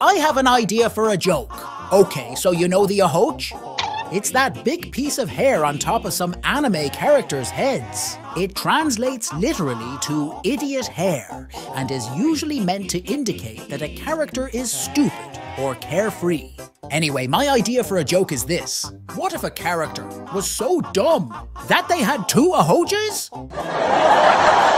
I have an idea for a joke. Okay, so you know the ahoch? It's that big piece of hair on top of some anime characters' heads. It translates literally to idiot hair and is usually meant to indicate that a character is stupid or carefree. Anyway, my idea for a joke is this. What if a character was so dumb that they had two ahojas?